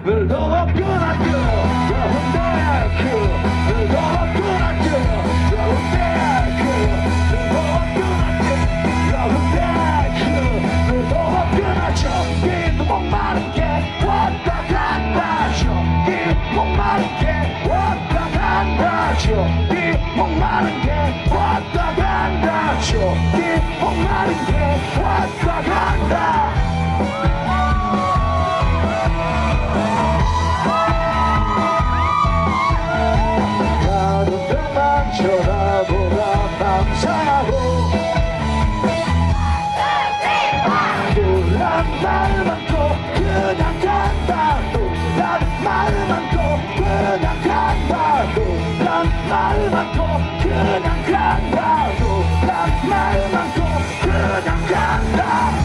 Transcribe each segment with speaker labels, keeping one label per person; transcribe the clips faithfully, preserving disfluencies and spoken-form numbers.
Speaker 1: 늘도 없구나 여운데 그 늘도 없구나 여운데 그 늘도 없구나 여운데 그 늘도 없구나 저기도 목마른 게 왔다 간다 저기 목마른 게 왔다 간다 저기 목마른 게 왔다 간다 저기 목마른 게 왔다 간다 쳐다보다 감사하고 놀란 말만 또 그냥 간다 놀란 말만 또 그냥 간다 놀란 말만 또 그냥 간다 놀란 말만 또 그냥 간다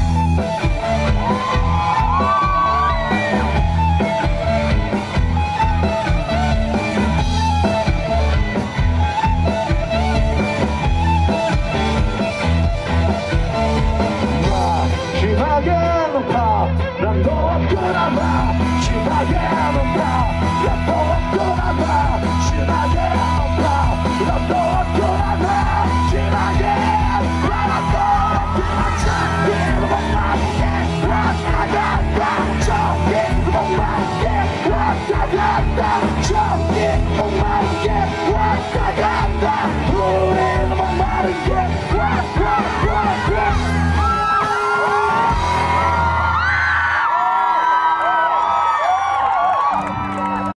Speaker 1: 심하게 높아 난 너 없구나 봐 심하게 높아 난 너 없구나 봐 심하게 높아 난 너 없구나 봐 심하게 높아 난 너 없구나 저기로 목마르게 왔다 간다 저기로 목마르게 왔다 간다 저기 목마르게 왔다 간다